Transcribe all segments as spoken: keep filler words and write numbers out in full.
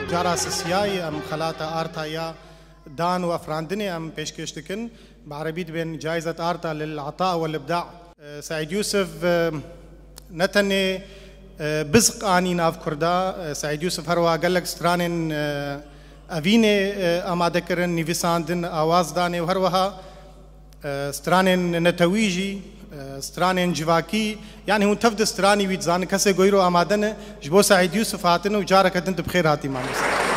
جارا سسیای ام خلاتا آرتایا دان وافراندني ام بيشكشتكن بعربية بين جائزة آرتا للعطاء والإبداع. سعيد يوسف نتني بزق آني ناف كردا. سعيد يوسف هروا قال لك سترانن أفيني أما ذكرن نيفيساندن آواز داني وهروها سترانن نتويجي سترانن جواكي يعني هو تفد ستراني ويتزان كسي غيرو آمادن جبو سعيد يوسف هاتن وجارك انت بخير هاتي مانوس.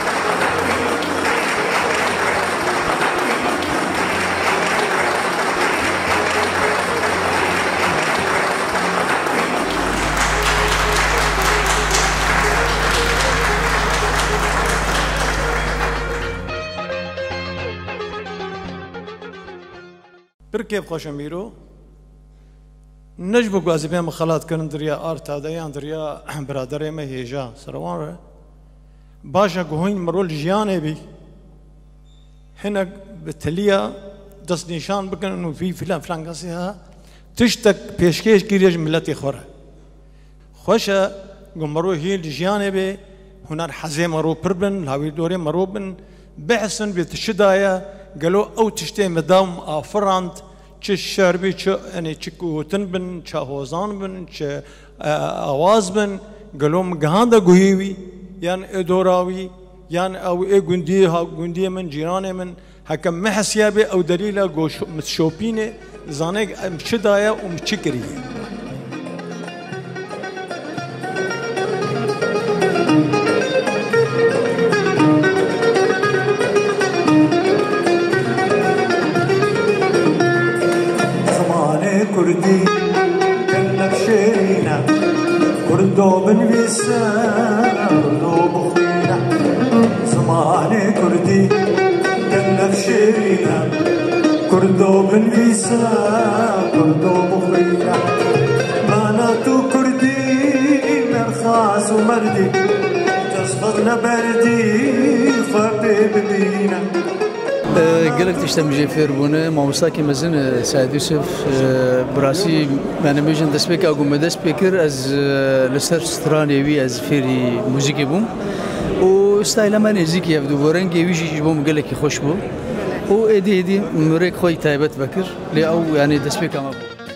بركيب خوشميرو نجبو قوازي بهم خلات كن دريا آرتا ديان دريا برادري ما هيجا سروان باشا قوهين مرول جياني بي هنا بتليا دست نشان بكن انه في فلان فلان قاسيها تشتك بيشكيش كيريج ملتي خورا خوشا قمرو هي الجياني بي هنا حزي مرو بربن هاوي دوري مرو بن بحسن بتشدايا قالوا او تشتي مدام افرانت چه شربی چه یعنی چه کوتن بن چه هوزان بن چه آواز بن قالوا مجهاندا قويوي يعني ادوراوي يعني او اي جندي ها جندي من جيراني من هكم محسيابي او دليله جوش متشوبينه زانك مشدايا ومشكريه كردي كأنك شيرينا كردو بنفيسا كردو بخينا زماني كردي كأنك شيرينا كردو بنفيسا كردو بخينا معناتو كردي مرخاص ومردي تصفضنا بردي خبي ببينا قالك تشتم جيفير بونه موساكي مزن سعيد يوسف براسي انا ميجن دسبيك اقوم مدس بيكر از لسر ستراني وي از فيري موسيقي بوم و ستايل ما نزيكي يبدو بورنجي ويجي بوم قالك خوش بو و ايدي ايدي مريك خوي تايبت بكر لي او يعني دسبيك ما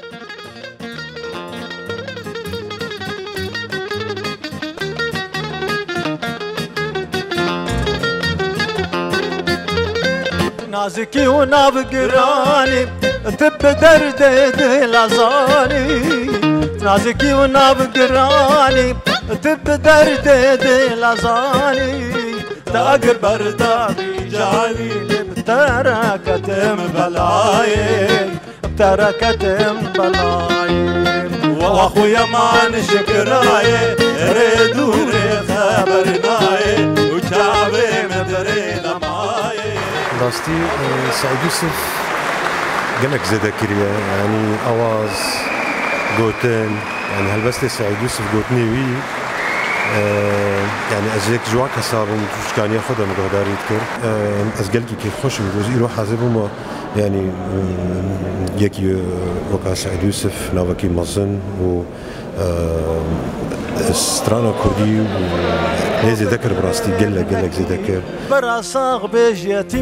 نازكي ونابقراني تب درد العزاني نازكي ونابقراني تب درد العزاني تاقر بردابي جاني بتركتم بلاي بتركتم بلاي واخويا ما نشكراي ريدوني خبرناي وشعبي مدري لماي راستي سعيد يوسف قالك زاد كريا يعني اواز قوتن يعني هلبست سعيد يوسف قوتني وي يعني ازيك جواك حساب ومش كان ياخذها مقدار يذكر از قلقي كيف خوش بجوز يروح حاسبهم يعني يكي وقع سعيد يوسف نافكي مزن و سترانا كردي ولازم ذكر براستي قال لك قال لك زي ذكر براساغ بيجيتي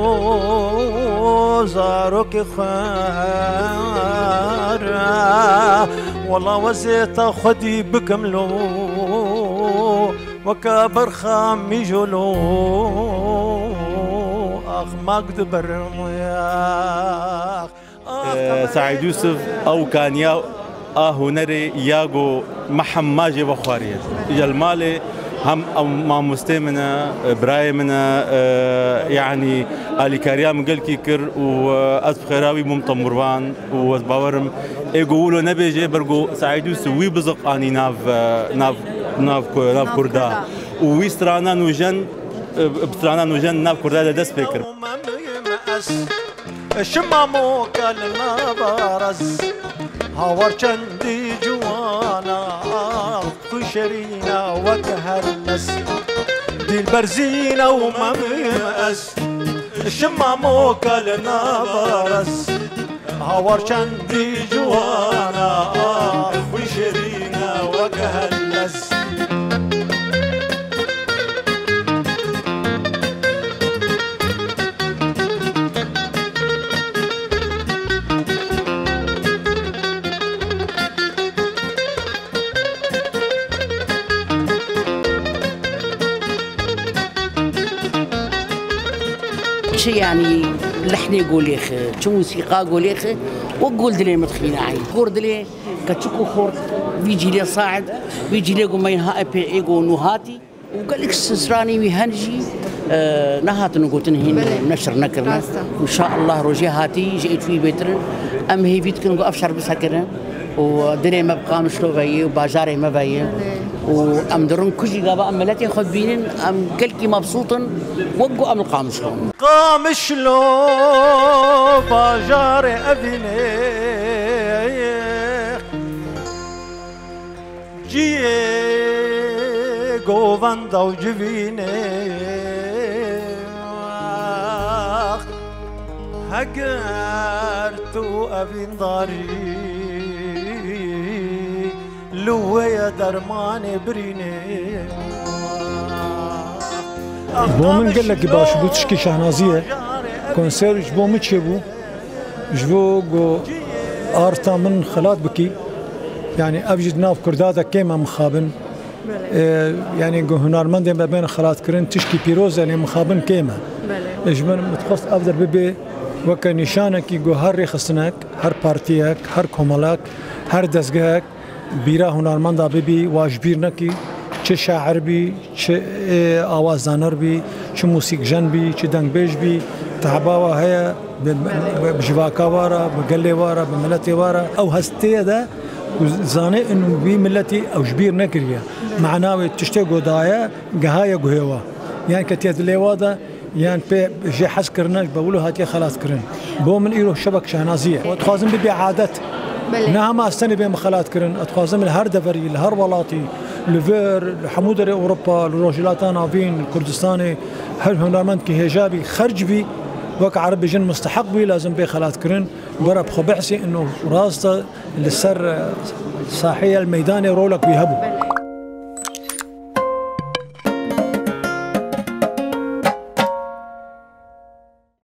ميلو زاروك خار والله وزيت خدي بكملو وكبر خامي جلو اخ ما قدبر سعيد يوسف او كان يا آه هنري ياغو محماجي بخارية جلمالي هم ما مستمنا برايمنا آه يعني علي كريم قال كيكر وأسف خيراوي ممتمروان وباورم يقولوا نبي جي برجو سعيد يوسف وي بزق اني ناف ناف ناف ناف كردا ويسترانا نوجن بسترانا نوجن ناف كردا دس فكر شمامو كلنا بارز هاور چندی جوانا خشرينا وكهرنس ديل برزينا وممس شمامو كلنا بارز هاور چندی جوانا خشرينا وكهرنس شي يعني لحني قوليخ شو موسيقى قوليخ وقول دلي متخينا عين خور دلي كتشكو خور بيجي لي صاعد بيجي لي قوم ينها ابي ايجو نهاتي وقال لك سسراني ويهنجي آه نهات نقول هنا نشر نكرنا ان شاء الله روجي هاتي جيت في بيترن ام هي بيت كنقو افشر بسكرن ودري ما بقى مشلو غي وبازاري ما باين وام درن كجي غابا ام ملاتي خذ بينن ام كلكي مبسوطن وقو ام القامشلو قامشلو بازاري ابيني جي گووندا و جوینه اگر تو اوین داری لوی درمان برینه بو من قال لك باش بو تشكي شهنازيه كونسير جبو متشبو جبو جو ارتا من خلات بكي يعني ابجد ناف كردادا كيما مخابن يعني هنرمند ما بين خلات كرن تشكي بيروزا اللي مخابن كيما اجمل متخصص افضل ببي وك نشانك يجو هر خصنك هر بارتيك هر كوملاك هر دزگاك بيرا هنرمند ببي واجبير نكي چه شاعر بي چه آوازدانر بي چه موسيقى جن بي چه دنگ بيج بي تعباوا هيا بجواكا وارا بقلي وارا بملتي وارا او هستي ده زاني انه بي ملتي او جبير نكريا معناه تشتي قضايا قهايا قهيوا يعني كتيت ليوادا يعني بي جي حس كرناش بقولوا هاتي خلاص كرن بو من ايرو شبك شهنازيه وتخازم ببي عادات نعم استني بين خلات كرن اتخازم الهر دفري الهر ولاتي لفير حمودري اوروبا الروجلاتان افين الكردستاني هر هنرمند كي هجابي خرج بي وك عربي جن مستحق بي لازم بي خلات كرن برا بخو بحسي انه راسته للسر صاحيه الميداني رولك بيهبوا